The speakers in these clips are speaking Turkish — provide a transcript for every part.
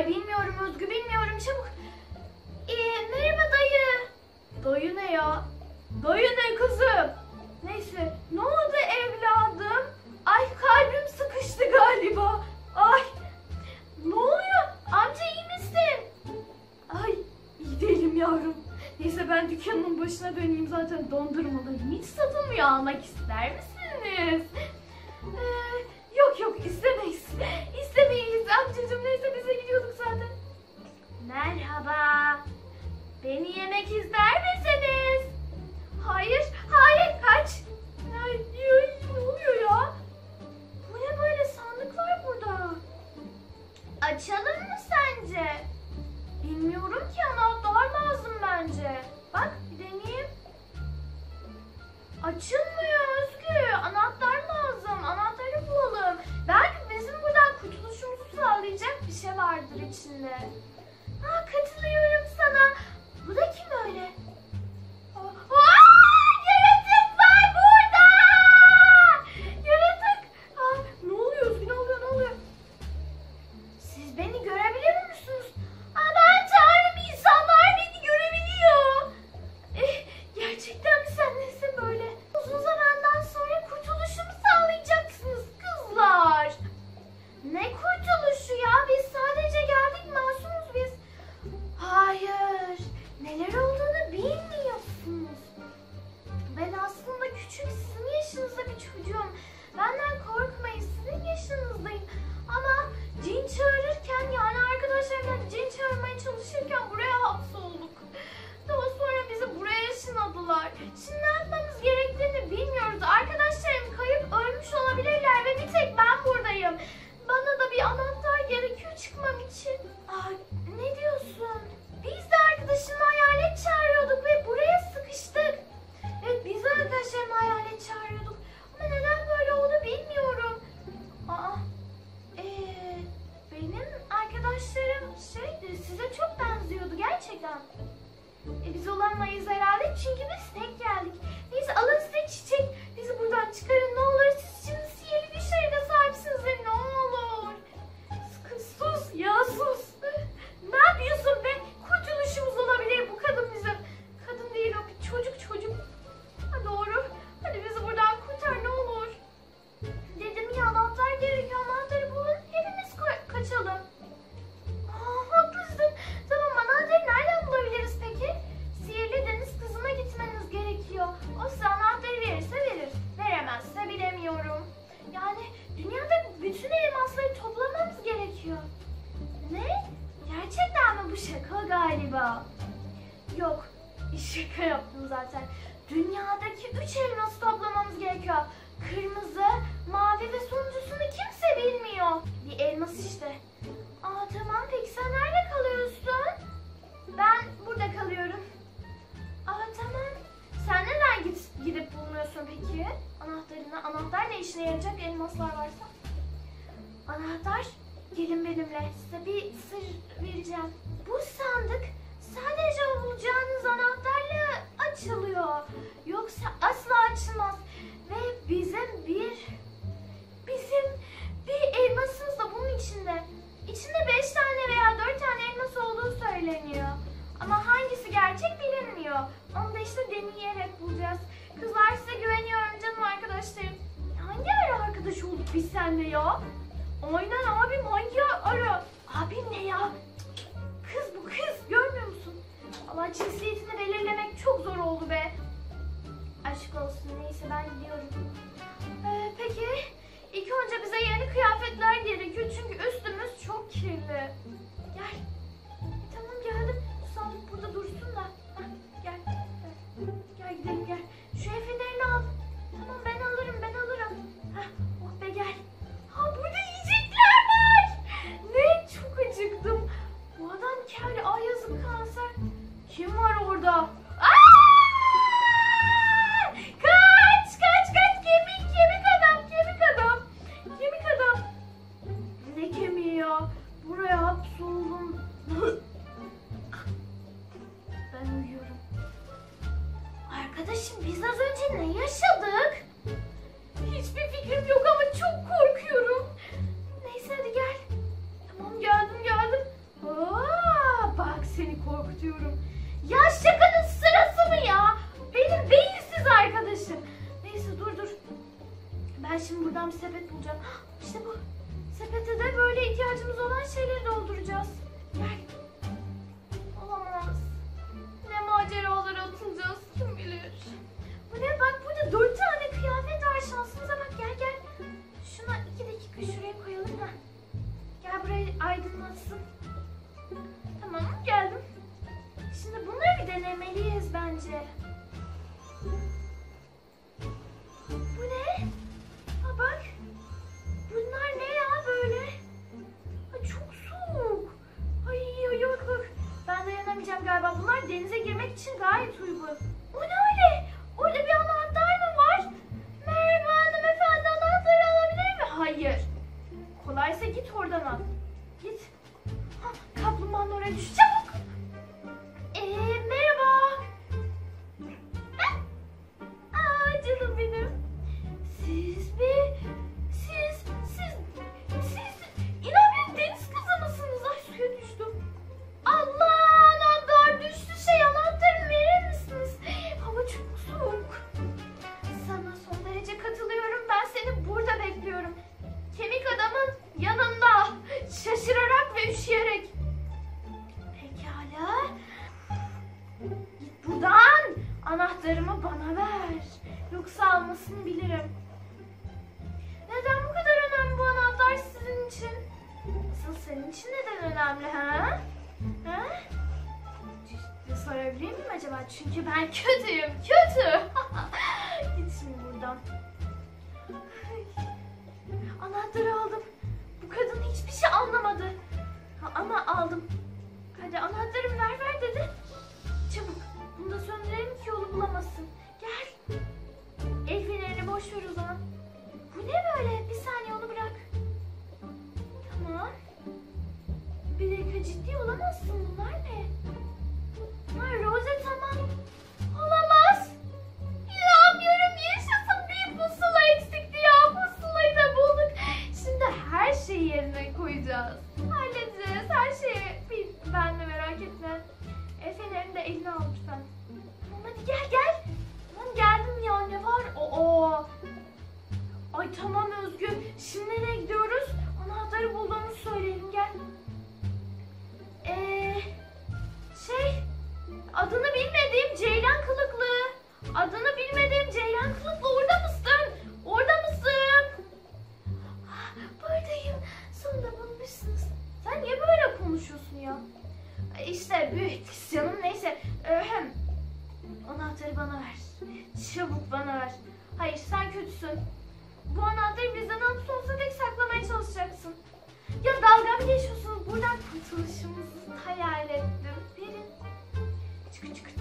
Ay bilmiyorum Özgü, bilmiyorum, çabuk. Merhaba dayı. Dayı ne ya? Dayı ne kızım? Neyse, ne oldu evladım? Ay kalbim sıkıştı galiba. Ay ne oluyor? Amca iyi misin? Ay iyi değilim yavrum. Neyse ben dükkanımın başına döneyim, zaten dondurmalarım hiç satılmıyor, almak ister misiniz? Yok istemeyiz. İstemeyiz amcacığım, neyse bize gidiyorduk zaten. Merhaba. Beni yemek ister misiniz? Hayır kaç. Ay, ne oluyor ya? Bu ne böyle, sandıklar burada? Açalım mı sence? Bilmiyorum ki, anahtar lazım bence. Bak bir deneyeyim. Açılmıyor Özgü. Anahtar lazım. Anahtarı bulalım. Belki bizim buradan kurtuluşumuzu sağlayacak bir şey vardır içinde. Katılıyorum sana. Bu da kim öyle? Yaratık var burada! Yaratık! Ne oluyor Özgü? Ne oluyor? Siz beni görebiliyor musunuz? Ben Tanrım, insanlar beni görebiliyor. Gerçekten mi, sen nesin böyle? Uzun zamandan sonra kurtuluşumu sağlayacaksınız kızlar. Ne kurtuluşu ya? Biz sadece geldik, masumuz biz. Hayır. Neler olduğunu bilmiyorsunuz. Ben aslında küçük, sizin yaşınızda bir çocuğum. Benden korkmayın, sizin yaşınızdayım. Ama cin çağırırken, yani arkadaşlarımla cin çağırmaya çalışırken buraya hapsolduk. Daha sonra bizi buraya ışınladılar. Şimdi ne yapmamız gerektiğini bilmiyoruz. Arkadaşlarım kayıp ölmüş olabilirler ve bir tek ben buradayım. Bana da bir anahtar gerekiyor çıkmam için. Ne diyorsun? Biz de arkadaşımla hayalet çağırıyorduk ve buraya sıkıştık. Evet, biz de arkadaşlarımla hayalet çağırıyorduk. Ama neden böyle oldu bilmiyorum. Benim arkadaşlarım size çok benziyordu gerçekten. Biz olamayız herhalde, çünkü biz tek geldik. Neyse, alın size çiçek. Bizi buradan çıkarın ne olur. Siz şimdi sihirli güçlere sahipsiniz ve ne olur. Sus ya, sus. Ne yapıyorsun be? Kurtuluşumuz olabilir bu kadın bizim. Kadın değil o, bir çocuk. Doğru. Hadi bizi buradan kurtar ne olur. Dedim ya, anahtar gerekiyor. Anahtarı bulun. Hepimiz kaçalım. Haklısın. Tamam, anahtarı nereden bulabiliriz peki? Sihirli deniz kızına gitmeniz gerekiyor. O size anahtarı verirse verir. Veremezse bilemiyorum. Yani dünyada bütün elmasları toplamamız gerekiyor. Ne? Gerçekten mi bu, şaka galiba? Yok. Şaka yaptım zaten. Dünyadaki 3 elması toplamamız gerekiyor. Kırmızı, mavi ve sonuncusunu kimse bilmiyor. Bir elmas işte. Tamam, peki sen nerede kalıyorsun? Ben burada kalıyorum. Tamam. Sen neden gidip bulmuyorsun peki anahtarını? Anahtar ne işine yarayacak, elmaslar varsa? Anahtar, gelin benimle. Size bir sır vereceğim. Bu sandık sadece o bulacağınız anahtarla açılıyor. Yoksa asla açılmaz. Ve bizim bir elmasımız da bunun içinde. İçinde 5 tane veya 4 tane elmas olduğu söyleniyor. Ama hangisi gerçek bilinmiyor. Onu da işte deneyerek bulacağız. Kızlar, size güveniyorum canım arkadaşlarım. Hangi ara arkadaş olduk biz seninle ya? Aynen abim, hangi ara? Abim ne ya? Kız bu kız, görmüyor musun? Allah, cinsiyetini belirlemek çok zor oldu be. Aşk olsun, neyse ben gidiyorum. Peki ilk önce bize yeni kıyafetler gerekiyor çünkü üstümüz çok kirli. Gel. Tamam, geldim. Bu sandık burada dursun da. Gel. Gel gidelim, gel. Şu efelerini al. Tamam, ben alırım. Oh be, gel. Burada yiyecekler var. Ne? Çok acıktım. Bu adam kel. Yazık, kanser. Kim var orada? Kaç. Kemik adam. Ne kemiği ya? Buraya hapsoldum. Ben uyuyorum. Arkadaşım, biz az önce ne yaşadık? Hiçbir fikrim yok ama çok korkuyorum. Neyse hadi gel. Tamam, geldim. Ya şakanın sırası mı ya? Benim beyinsiz arkadaşım. Neyse dur. Ben şimdi buradan bir sepet bulacağım. İşte bu. Sepete de böyle ihtiyacımız olan şeyleri dolduracağız. Gel. Olamaz. Ne maceralar atılacağız kim bilir. Bu ne bak burada 4 tane kıyafet var. Şansımıza bak gel. Şuna 2 dakika şuraya koyalım da. Gel burayı aydınlatsın. Tamam geldim. Şimdi bunları bir denemeliyiz bence. Bu ne? Ha bak. Bunlar ne ya böyle? Ha, çok soğuk. Ay bak. Ben dayanamayacağım galiba. Bunlar denize girmek için gayet uygun. O ne öyle? Orada bir anahtar mı var? Merhaba hanımefendi, anahtarı alabilir mi? Hayır. Kolaysa git oradan al. Git. Ha, kaplumbağanın oraya düş. Çabuk. Merhaba. Aa canım benim. Siz inanmıyorum deniz kızı mısınız? Ay suya düştüm. Allah anahtar düştü anahtarı verir misiniz? Hava çok soğuk. Sana son derece katılıyorum. Ben seni burada bekliyorum. Kemik adamın yanında. Şaşırarak ve üşüyerek. Pekala. Git buradan. Anahtarımı bana ver. Yoksa almasını bilirim. Neden bu kadar önemli bu anahtar sizin için? Asıl senin için neden önemli ha? Ha? Sorabilir miyim acaba? Çünkü ben kötüyüm. Kötü. Git şimdi buradan. Anahtarı aldım. Bu kadın hiçbir şey anlamadı. Ama aldım. Hadi anahtarımı ver dedi. Çabuk. Bunu da söndürelim ki yolu bulamasın. Gel. El fenerini boş ver o zaman. Bu ne böyle? Bir saniye onu bırak. Tamam. Bir dakika ciddi olamazsın. Bunlar ne? Bunlar rozet tamam. Olamaz. İnanmıyorum. Yaşasın bir pusula eksikti ya. Pusulayı da bulduk. Şimdi her şeyi yerine koyacağız. Halledeceğiz. Her şeyi. Ben de merak etme. Fenerini de eline al lütfen. Tamam hadi gel. Tamam geldim ya ne var? Ay tamam Özgü. Şimdi nereye gidiyoruz? Anahtarı bulduğumuzu söyleyelim gel. Adını bilmediğim Ceylan Kılıklı. Adını bilmediğim Ceylan Kılıklı orada mısın? Orada mısın? Buradayım. Sonunda bulmuşsunuz. Sen niye böyle konuşuyorsun ya? İşte büyük canım neyse. Anahtarı bana ver. Çabuk bana ver. Hayır sen kötüsün. Bu anahtarı bizden alıp sonsuza dek saklamaya çalışacaksın. Ya dalga mı geçiyorsunuz? Buradan kurtuluşumuzu hayal ettim. Verin. Çıkırt.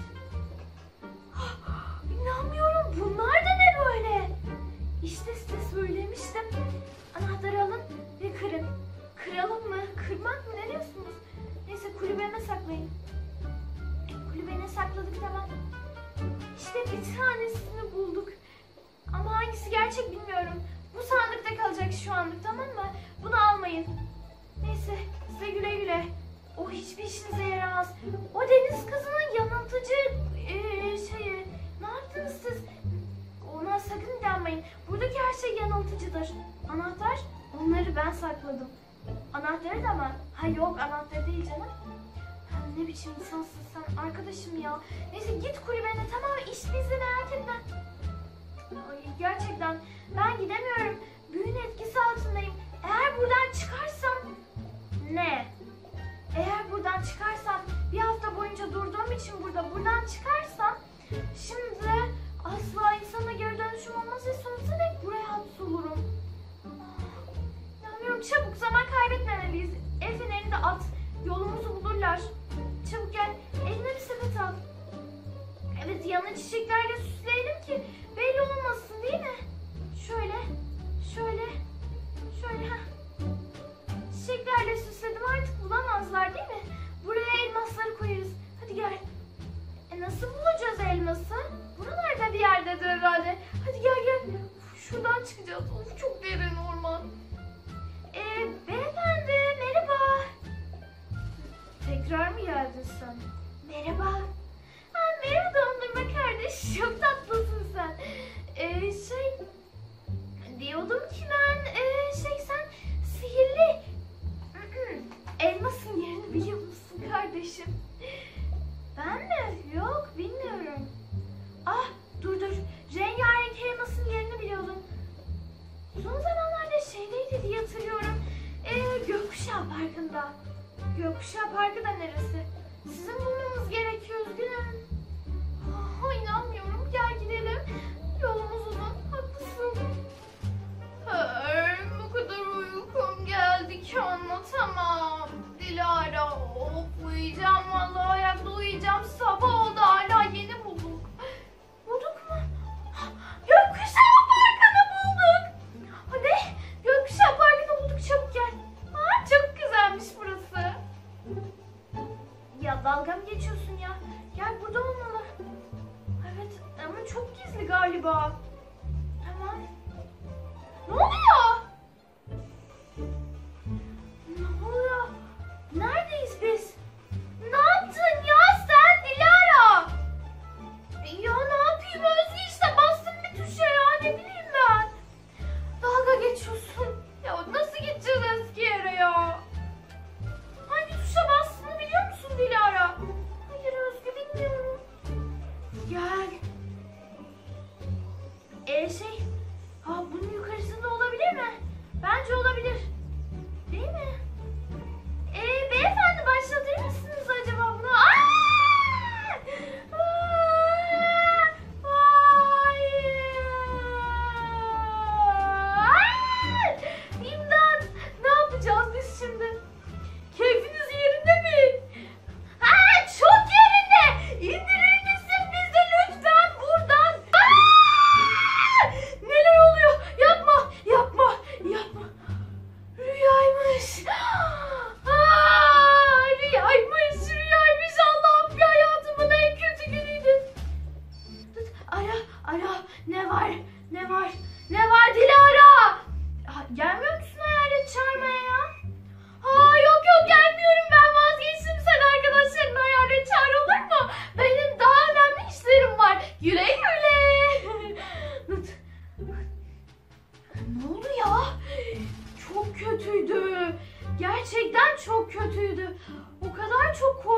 İnanmıyorum. Bunlar da ne böyle? İşte size söylemiştim. Anahtarı alın ve kırın. Kıralım mı? Kırmak mı? Ne diyorsunuz? Neyse kulübeme saklayın. Kulübene sakladık tamam. İşte bir tanesini bulduk. Ama hangisi gerçek bilmiyorum. Bu sandıkta kalacak şu anlık tamam mı? Bunu almayın. Neyse size güle güle. O hiçbir işinize yaramaz. O deniz kızının yanıltıcı şeyi. Ne yaptınız siz? Ona sakın inanmayın. Buradaki her şey yanıltıcıdır. Anahtar onları ben sakladım. Anahtarı da mı? Ha yok anahtarı değil canım. Ne biçim insansın sen arkadaşım ya. Neyse git kulübene tamam iş bizde merak etme. Ay, gerçekten ben gidemiyorum. Büyünün etkisi altındayım. Eğer buradan çıkarsam... Ne? Eğer buradan çıkarsam bir hafta boyunca durduğum için buradan çıkarsam şimdi asla insana geri dönüşüm olmaz ve sonsuza dek buraya hapsolurum. İnanmıyorum çabuk zaman kaybetmemeliyiz. El fenerini de at. Yolumuzu bulurlar. Çabuk gel. Eline bir sepet al. Evet yanına çiçeklerle süsleyelim ki belli olmasın değil mi? Şöyle. Ha. Çiçeklerle süsledim artık bulamazlar değil mi? Buraya elmasları koyarız. Hadi gel. Nasıl bulacağız elması? Buralarda bir yerdedir herhalde. Hadi gel. Şuradan çıkacağız. Çok derin orman. Beyefendi merhaba. Tekrar mı geldin sen? Merhaba. Çok tatlısın sen. Diyordum ki ben sen sihirli elmasın yerini biliyor musun kardeşim? Ben mi? Yok bilmiyorum. Ah dur. Rengarenk elmasın yerini biliyordum. Son zamanlarda şeydeydi diye hatırlıyorum. Gökkuşağı Parkı'nda. Gökkuşağı Parkı da neresi? Sizin bulmamız gerekiyor üzgünüm. İnanmıyorum. Gel gidelim. Yolumuz uzun. Haklısın. Bu kadar uykum geldi ki anlatamam. Dilara uyuyacağım vallahi ayakta uyuyacağım. Sabah oldu hala yeni bulduk. Bulduk mu? Gökkuşağı Parkı'nı bulduk. Ne? Gökkuşağı Parkı'nı bulduk, çabuk gel. Çok güzelmiş burası. Ya dalga mı geçiyorsun ya? Gel burada olmalı. Evet ama çok gizli galiba. Tamam. Ne oluyor? Ne oluyor? Neredeyiz biz? Ne yaptın ya sen Dilara? Ya ne yapayım Özge işte bastım bir tuşa ya ne bileyim ben. Dalga geçiyorsun. Ya nasıl gideceğiz eski yere ya? Hangi tuşa bastığını biliyor musun Dilara? Hayır Özgü bilmiyorum. Gel. Bunun yukarısında olabilir mi? Bence olabilir. Değil mi? Beyefendi başlatır mısınız acaba bunu? Hayır. İmdat. Ne yapacağız biz şimdi? Keyfiniz yerinde mi? Çok yerinde. İndirir misin bizi lütfen buradan? Neler oluyor? Yapma. Rüyaymış. Rüyaymış. Allah'ım bir hayatımın en kötü günüydü. Ara. Ne var Dilara? Gelmiyor musun hayalet çağırmaya ya? Yok gelmiyorum ben vazgeçtim. Sen arkadaşlarına hayalet çağır olur mu? Benim daha önemli işlerim var. Güle güle. Ne oldu ya? Çok kötüydü. Gerçekten çok kötüydü. O kadar çok